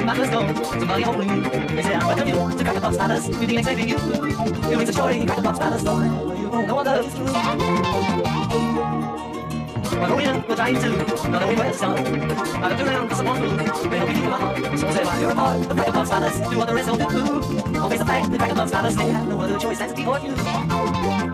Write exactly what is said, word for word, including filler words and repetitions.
you might just go. Somebody holding you. They say I welcome you to Cracker Status. We think saving you. You mean the story, Cracker Status. No one loves you. We're going, we're trying to, not knowing where to start. I looked around for someone who may help you keep my heart. So say why you're a part of Cracker Status. Do what the rest don't do. I'll face the fact that Cracker Status, they have no other choice than to keep on you.